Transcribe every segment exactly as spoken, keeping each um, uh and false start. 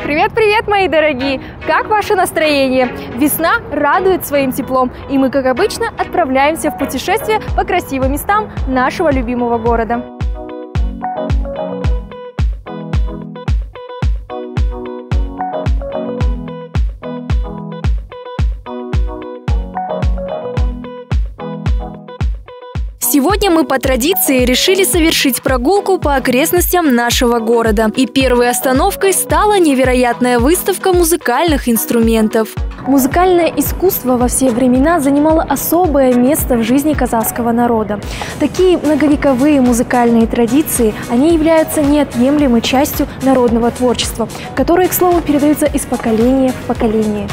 Привет-привет, мои дорогие! Как ваше настроение? Весна радует своим теплом, и мы, как обычно, отправляемся в путешествие по красивым местам нашего любимого города. Сегодня мы по традиции решили совершить прогулку по окрестностям нашего города. И первой остановкой стала невероятная выставка музыкальных инструментов. Музыкальное искусство во все времена занимало особое место в жизни казахского народа. Такие многовековые музыкальные традиции, они являются неотъемлемой частью народного творчества, которое, к слову, передается из поколения в поколение.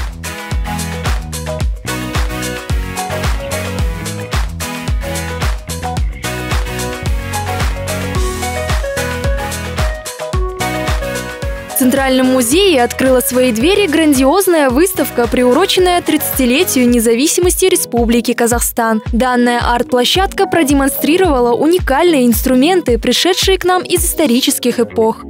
В Центральном музее открыла свои двери грандиозная выставка, приуроченная тридцатилетию независимости Республики Казахстан. Данная арт-площадка продемонстрировала уникальные инструменты, пришедшие к нам из исторических эпох.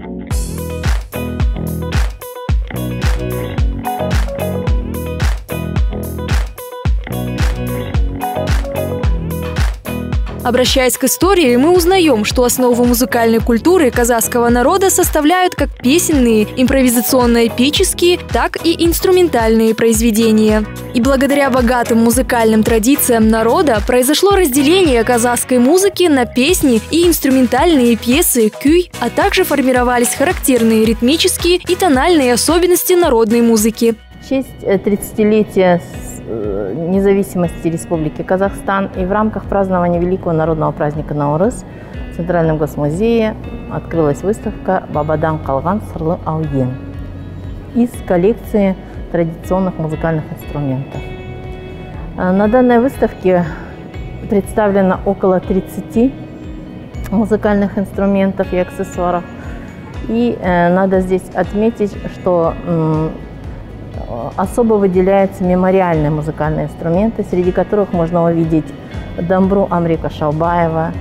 Обращаясь к истории, мы узнаем, что основу музыкальной культуры казахского народа составляют как песенные, импровизационно-эпические, так и инструментальные произведения. И благодаря богатым музыкальным традициям народа произошло разделение казахской музыки на песни и инструментальные пьесы, кюй, а также формировались характерные ритмические и тональные особенности народной музыки. В честь тридцатилетия независимости Республики Казахстан и в рамках празднования великого народного праздника Наурыз в Центральном госмузее открылась выставка «Бабадан қалған сырлы ауен» из коллекции традиционных музыкальных инструментов. На данной выставке представлено около тридцати музыкальных инструментов и аксессуаров. И э, надо здесь отметить, что э, особо выделяются мемориальные музыкальные инструменты, среди которых можно увидеть дамбру Амрика Шаубаева,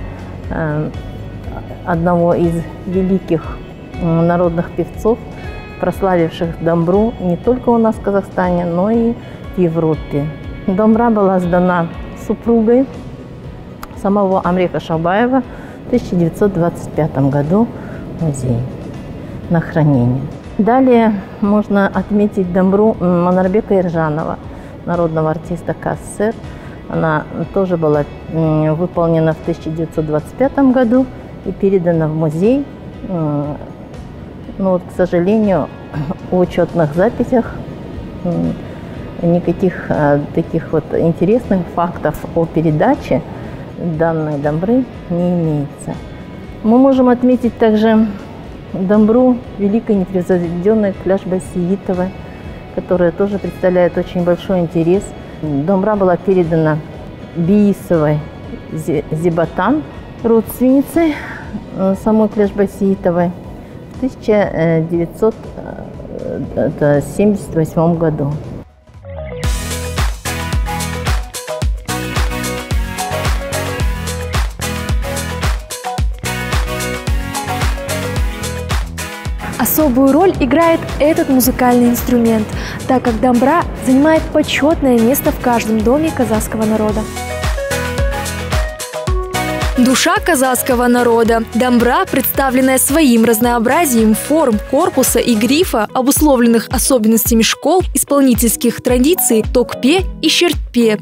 одного из великих народных певцов, прославивших дамбру не только у нас в Казахстане, но и в Европе. Дамбра была сдана супругой самого Амрика Шаубаева в тысяча девятьсот двадцать пятом году в музей на хранение. Далее можно отметить дамбру Манарбека Иржанова, народного артиста КССР. Она тоже была выполнена в тысяча девятьсот двадцать пятом году и передана в музей. Но вот, к сожалению, в учетных записях никаких таких вот интересных фактов о передаче данной дамбры не имеется. Мы можем отметить также дамбру великой непревзойденной Кляш-Байсеитовой, которая тоже представляет очень большой интерес. Дамбра была передана Биисовой Зибатан, родственницей самой Кляш-Байсеитовой, в тысяча девятьсот семьдесят восьмом году. Особую роль играет этот музыкальный инструмент, так как дамбра занимает почетное место в каждом доме казахского народа. Душа казахского народа. Дамбра, представленная своим разнообразием форм, корпуса и грифа, обусловленных особенностями школ, исполнительских традиций Токпе и Щертпе.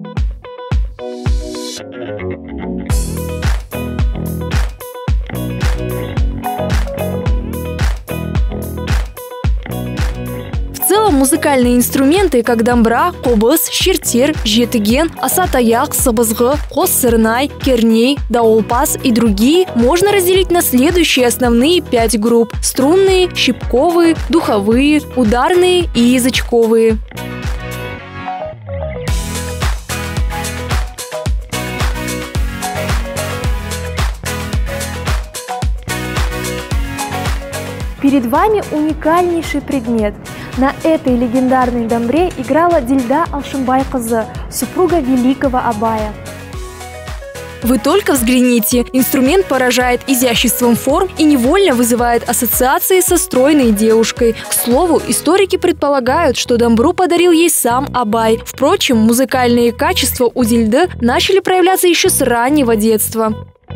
Музыкальные инструменты, как дамбра, кобыз, щертер, жетіген, асатаяқ, сыбызғы, қос сырнай, керней, даулпас и другие можно разделить на следующие основные пять групп: струнные, щипковые, духовые, ударные и язычковые. Перед вами уникальнейший предмет. На этой легендарной дамбре играла Дильда Алшымбай-кызы, супруга великого Абая. Вы только взгляните. Инструмент поражает изяществом форм и невольно вызывает ассоциации со стройной девушкой. К слову, историки предполагают, что дамбру подарил ей сам Абай. Впрочем, музыкальные качества у Дильды начали проявляться еще с раннего детства.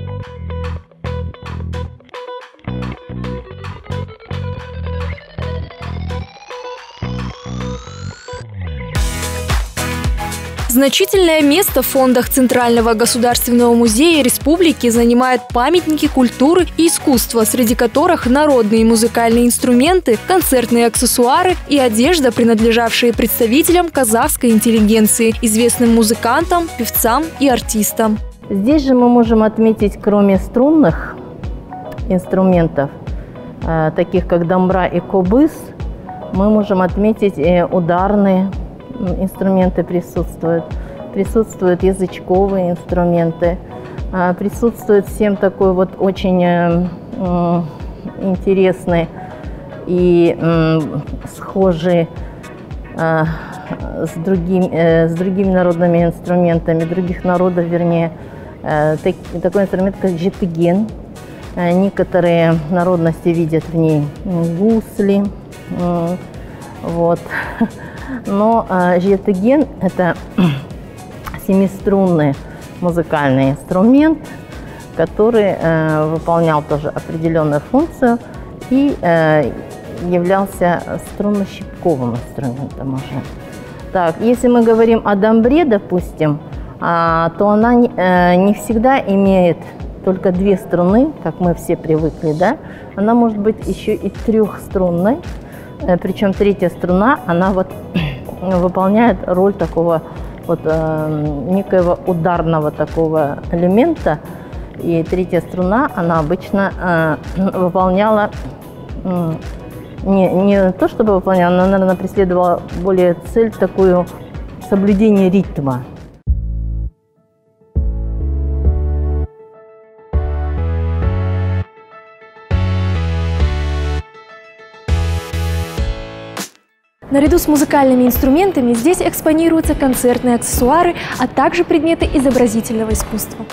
Значительное место в фондах Центрального государственного музея республики занимают памятники культуры и искусства, среди которых народные музыкальные инструменты, концертные аксессуары и одежда, принадлежавшие представителям казахской интеллигенции, известным музыкантам, певцам и артистам. Здесь же мы можем отметить, кроме струнных инструментов, э, таких как дамбра и кобыз, мы можем отметить э, ударные инструменты присутствуют, присутствуют язычковые инструменты, присутствует всем такой вот очень э, интересный и э, схожий э, с, другим, э, с другими народными инструментами, других народов, вернее, э, так, такой инструмент, как жетыген. Э, некоторые народности видят в ней гусли, э, вот. Но э, жетыген – это семиструнный музыкальный инструмент, который э, выполнял тоже определенную функцию и э, являлся струнно-щипковым инструментом уже. Так, если мы говорим о дамбре, допустим, э, то она не, э, не всегда имеет только две струны, как мы все привыкли, да? Она может быть еще и трехструнной. Причем третья струна, она вот выполняет роль такого вот э, некоего ударного такого элемента. И третья струна, она обычно э, выполняла, э, не, не то чтобы выполняла, она, наверное, преследовала более цель такую соблюдение ритма. Наряду с музыкальными инструментами здесь экспонируются концертные аксессуары, а также предметы изобразительного искусства.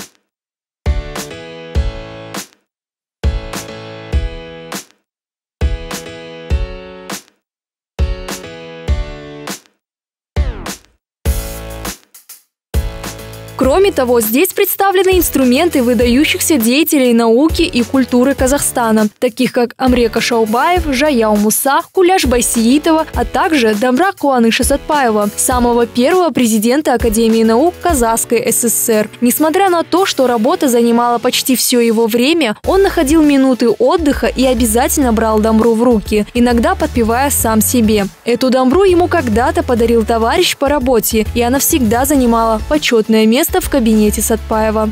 Кроме того, здесь представлены инструменты выдающихся деятелей науки и культуры Казахстана, таких как Амрека Шаубаев, Жаяу Муса, Куляш Байсеитова, а также Дамбра Куаныша Сатпаева, самого первого президента Академии наук Казахской ССР. Несмотря на то, что работа занимала почти все его время, он находил минуты отдыха и обязательно брал дамбру в руки, иногда подпевая сам себе. Эту дамбру ему когда-то подарил товарищ по работе, и она всегда занимала почетное место в кабинете Сатпаева.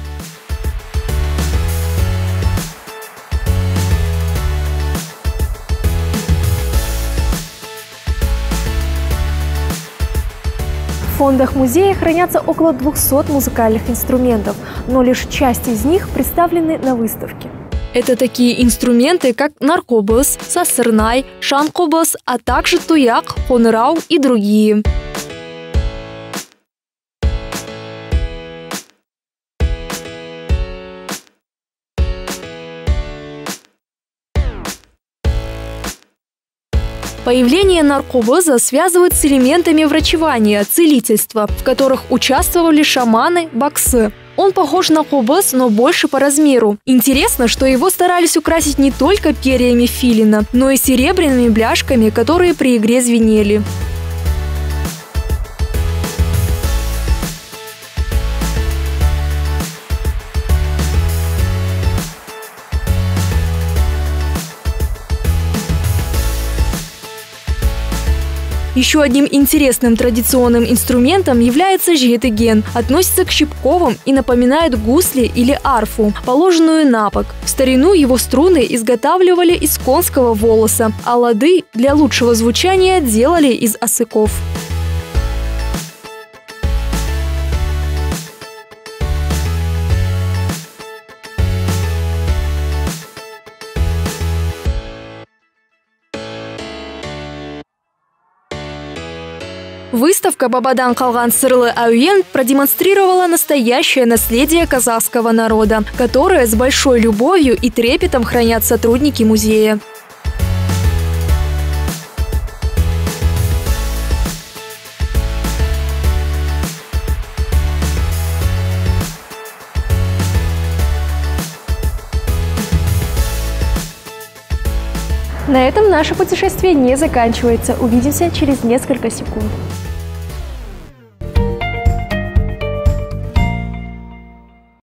В фондах музея хранятся около двухсот музыкальных инструментов, но лишь часть из них представлены на выставке. Это такие инструменты, как наркобыз, сасырнай, шанкобыз, а также туяк, хонырау и другие. Появление наркобыза связывают с элементами врачевания, целительства, в которых участвовали шаманы, баксы. Он похож на кобыз, но больше по размеру. Интересно, что его старались украсить не только перьями филина, но и серебряными бляшками, которые при игре звенели. Еще одним интересным традиционным инструментом является жетыген. Относится к щипковым и напоминает гусли или арфу, положенную на бок. В старину его струны изготавливали из конского волоса, а лады для лучшего звучания делали из осыков. Выставка «Бабадан калган сырлы әуен» продемонстрировала настоящее наследие казахского народа, которое с большой любовью и трепетом хранят сотрудники музея. На этом наше путешествие не заканчивается. Увидимся через несколько секунд.